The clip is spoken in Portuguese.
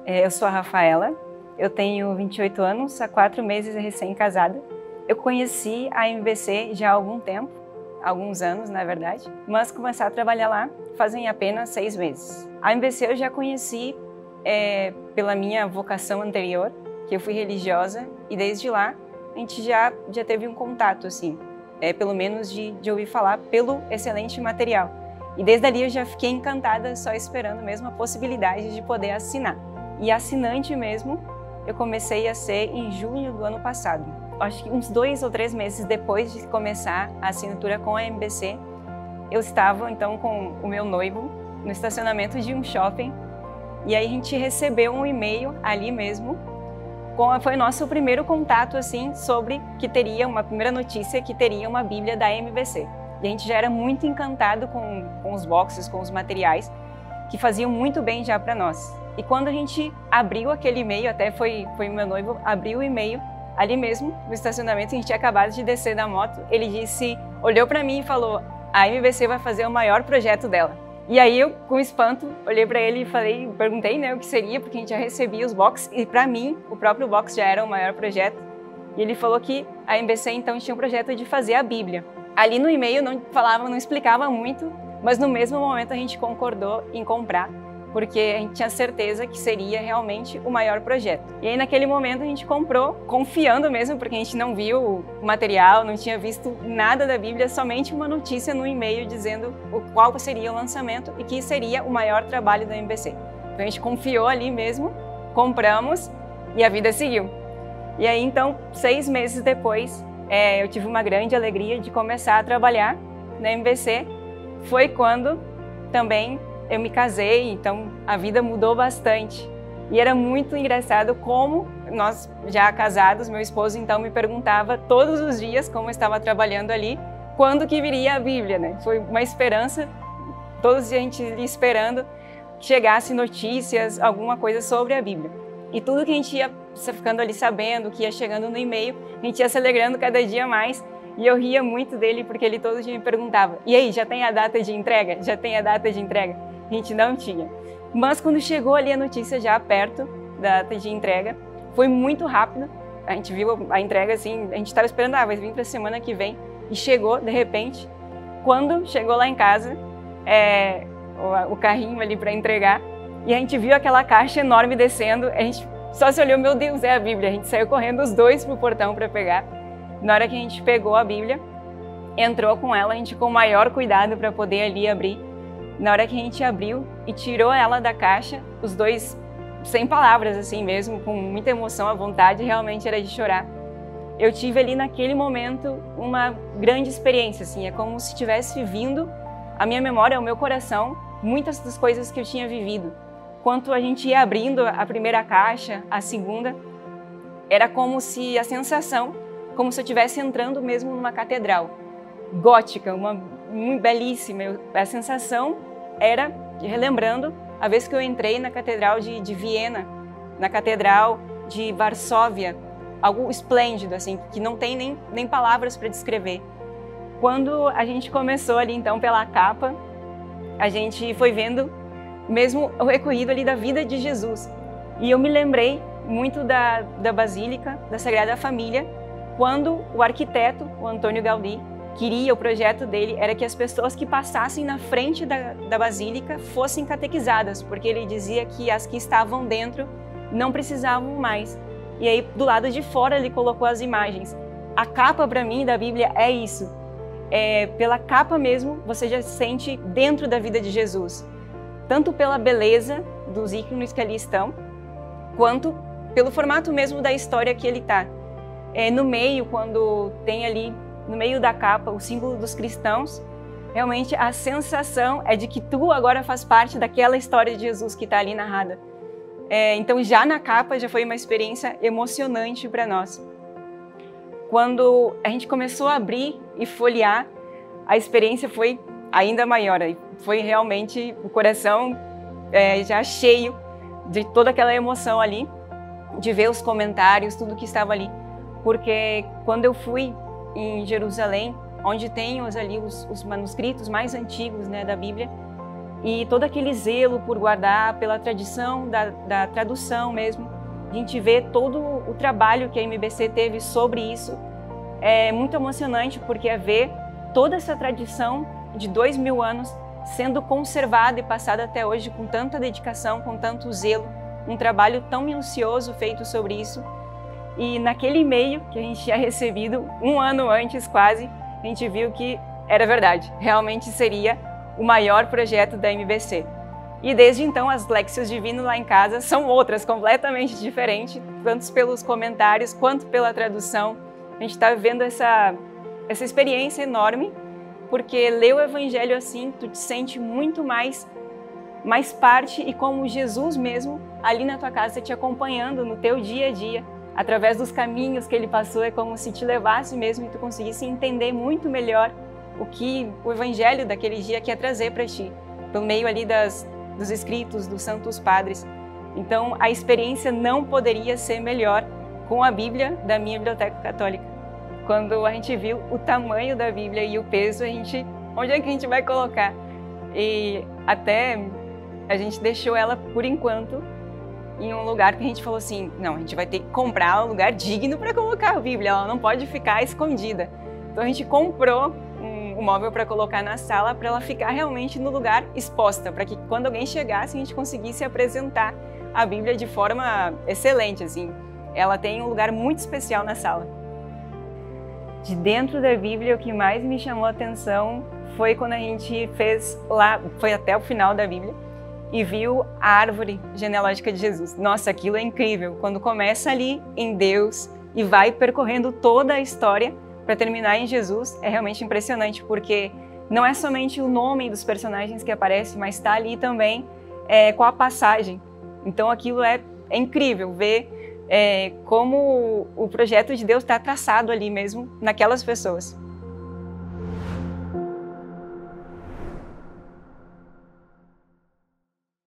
Eu sou a Rafaela, eu tenho 28 anos, há 4 meses recém-casada. Eu conheci a MBC já há algum tempo, alguns anos na verdade, mas comecei a trabalhar lá fazem apenas 6 meses. A MBC eu já conheci pela minha vocação anterior, que eu fui religiosa, e desde lá a gente já teve um contato, assim, pelo menos de ouvir falar pelo excelente material. E desde ali eu já fiquei encantada, só esperando mesmo a possibilidade de poder assinar. E assinante mesmo, eu comecei a ser em junho do ano passado. Acho que uns 2 ou 3 meses depois de começar a assinatura com a MBC, eu estava então com o meu noivo no estacionamento de um shopping, e aí a gente recebeu um e-mail ali mesmo, foi o nosso primeiro contato assim sobre que teria uma primeira notícia que teria uma Bíblia da MBC. E a gente já era muito encantado com os boxes, com os materiais, que faziam muito bem já para nós. E quando a gente abriu aquele e-mail, até foi o meu noivo, abriu o e-mail, ali mesmo, no estacionamento, a gente tinha acabado de descer da moto, ele olhou para mim e falou: a MBC vai fazer o maior projeto dela. E aí eu, com espanto, olhei para ele e perguntei, né, o que seria, porque a gente já recebia os boxes, e para mim, o próprio box já era o maior projeto. E ele falou que a MBC então tinha um projeto de fazer a Bíblia. Ali no e-mail não explicava muito, mas no mesmo momento a gente concordou em comprar, porque a gente tinha certeza que seria realmente o maior projeto. E aí naquele momento a gente comprou, confiando mesmo, porque a gente não viu o material, não tinha visto nada da Bíblia, somente uma notícia no e-mail dizendo qual seria o lançamento e que seria o maior trabalho da MBC. Então a gente confiou ali mesmo, compramos e a vida seguiu. E aí então, 6 meses depois, eu tive uma grande alegria de começar a trabalhar na MBC. Foi quando também eu me casei, então a vida mudou bastante. E era muito engraçado como nós, já casados, meu esposo então me perguntava todos os dias, como eu estava trabalhando ali, quando que viria a Bíblia, né? Foi uma esperança, todos os dias a gente ia esperando que chegasse notícias, alguma coisa sobre a Bíblia. E tudo que a gente ia ficando ali sabendo, que ia chegando no e-mail, a gente ia se alegrando cada dia mais. E eu ria muito dele, porque ele todo dia me perguntava: e aí, já tem a data de entrega? Já tem a data de entrega? A gente não tinha. Mas quando chegou ali a notícia já perto da data de entrega, foi muito rápido. A gente viu a entrega assim, a gente estava esperando, vai vir para a semana que vem. E chegou, de repente. Quando chegou lá em casa, o carrinho ali para entregar, e a gente viu aquela caixa enorme descendo, a gente só se olhou: meu Deus, é a Bíblia. A gente saiu correndo os dois pro portão para pegar. Na hora que a gente pegou a Bíblia, entrou com ela, a gente com o maior cuidado para poder ali abrir. Na hora que a gente abriu e tirou ela da caixa, os dois sem palavras assim mesmo, com muita emoção, a vontade realmente era de chorar. Eu tive ali naquele momento uma grande experiência, assim, é como se tivesse vindo à minha memória, ao meu coração, muitas das coisas que eu tinha vivido. Quando a gente ia abrindo a primeira caixa, a segunda, era como se a sensação, como se eu estivesse entrando mesmo numa catedral gótica, belíssima. A sensação era, relembrando, a vez que eu entrei na Catedral de Viena, na Catedral de Varsóvia, algo esplêndido, assim, que não tem nem palavras para descrever. Quando a gente começou ali, então, pela capa, a gente foi vendo mesmo o recorrido ali da vida de Jesus. E eu me lembrei muito da Basílica, da Sagrada Família, quando o arquiteto, o Antônio Gaudí, o projeto dele era que as pessoas que passassem na frente da Basílica fossem catequizadas, porque ele dizia que as que estavam dentro não precisavam mais. E aí, do lado de fora, ele colocou as imagens. A capa, para mim, da Bíblia é isso. Pela capa mesmo, você já se sente dentro da vida de Jesus. Tanto pela beleza dos ícones que ali estão, quanto pelo formato mesmo da história que ele está. No meio, quando tem ali, no meio da capa, o símbolo dos cristãos, realmente a sensação é de que tu agora faz parte daquela história de Jesus que está ali narrada. Então já na capa já foi uma experiência emocionante para nós. Quando a gente começou a abrir e folhear, a experiência foi ainda maior. Foi realmente o coração já cheio de toda aquela emoção ali, de ver os comentários, tudo que estava ali. Porque quando eu fui em Jerusalém, onde tem os manuscritos mais antigos, né, da Bíblia, e todo aquele zelo por guardar, pela tradição da tradução mesmo. A gente vê todo o trabalho que a MBC teve sobre isso. É muito emocionante porque é ver toda essa tradição de 2000 anos sendo conservada e passada até hoje com tanta dedicação, com tanto zelo, um trabalho tão minucioso feito sobre isso. E naquele e-mail que a gente tinha recebido, um ano antes quase, a gente viu que era verdade, realmente seria o maior projeto da MBC. E desde então as Léxios Divino lá em casa são outras, completamente diferentes, tanto pelos comentários quanto pela tradução. A gente está vivendo essa experiência enorme, porque ler o Evangelho assim, tu te sente muito mais parte e como Jesus mesmo ali na tua casa te acompanhando no teu dia a dia, através dos caminhos que ele passou, é como se te levasse mesmo e tu conseguisse entender muito melhor o que o Evangelho daquele dia quer trazer para ti, por meio ali dos escritos dos Santos Padres. Então a experiência não poderia ser melhor com a Bíblia da minha Biblioteca Católica. Quando a gente viu o tamanho da Bíblia e o peso, onde é que a gente vai colocar? E até a gente deixou ela, por enquanto, em um lugar que a gente falou assim, não, a gente vai ter que comprar um lugar digno para colocar a Bíblia, ela não pode ficar escondida. Então a gente comprou um móvel para colocar na sala, para ela ficar realmente no lugar exposta, para que quando alguém chegasse, a gente conseguisse apresentar a Bíblia de forma excelente, assim. Ela tem um lugar muito especial na sala. De dentro da Bíblia, o que mais me chamou a atenção foi quando a gente fez lá, foi até o final da Bíblia, e viu a árvore genealógica de Jesus. Nossa, aquilo é incrível. Quando começa ali em Deus e vai percorrendo toda a história para terminar em Jesus, é realmente impressionante, porque não é somente o nome dos personagens que aparece, mas está ali também com a passagem. Então aquilo é incrível ver como o projeto de Deus está traçado ali mesmo, naquelas pessoas.